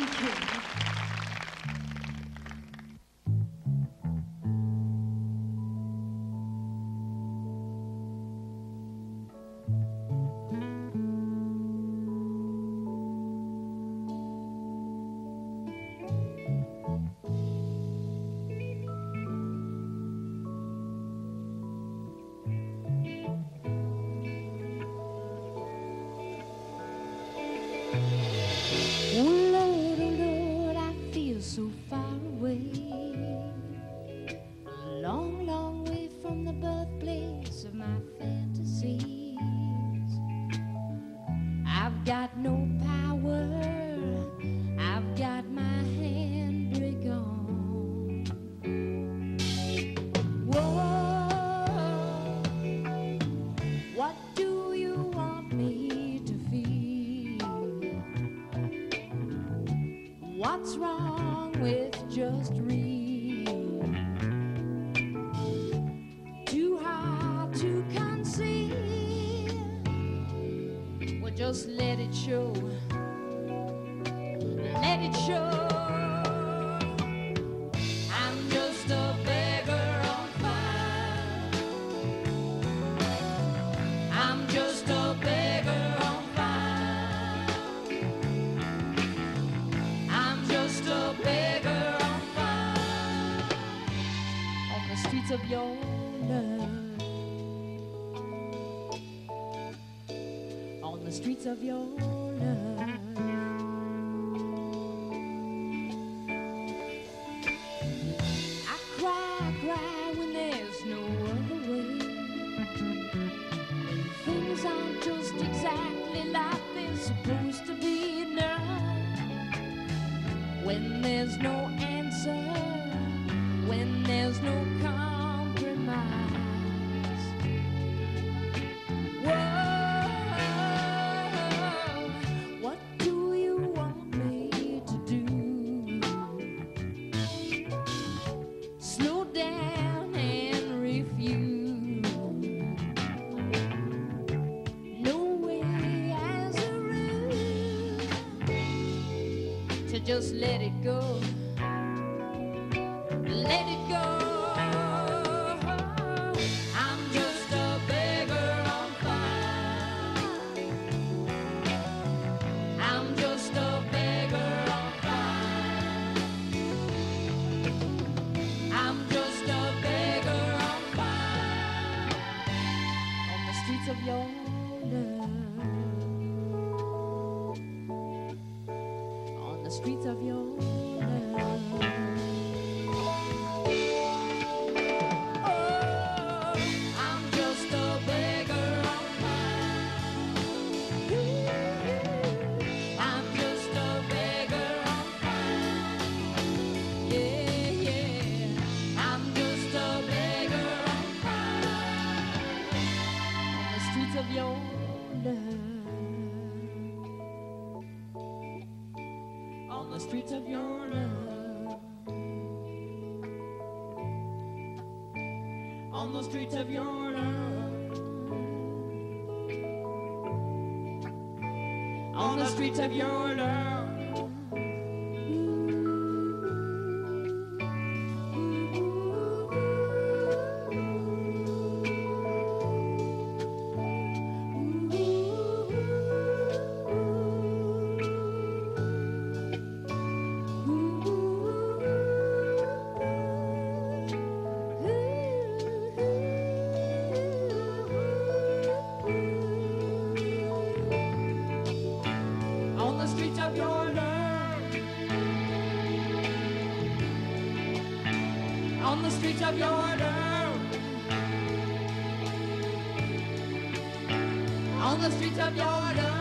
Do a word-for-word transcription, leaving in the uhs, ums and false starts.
Thank you. So far away, long, long way from the birthplace of my fantasies. I've got no power, I've got my handbrake on. Whoa, what do you want me to feel? What's wrong with just real? Too hard to conceal. Well, just let it show. Let it show. I'm just a beggar on fire. I'm just a beggar on fire. I'm just a beggar on fire on the streets of your love, on the streets of your love. I cry, I cry when there's no other way, when things aren't just exactly like they're supposed to be now. When there's no answer, when there's no compromise. Whoa, what do you want me to do? Slow down and refuse. No way as a rule to just let it go. Let it go. I'm just a beggar on fire. I'm just a beggar on fire. I'm just a beggar on fire on the streets of your love, on the streets of your love. Of your love, on the streets of your love, on the streets of your love, on the streets of your love. On the streets of your love, on the streets of your love, on the streets of your love.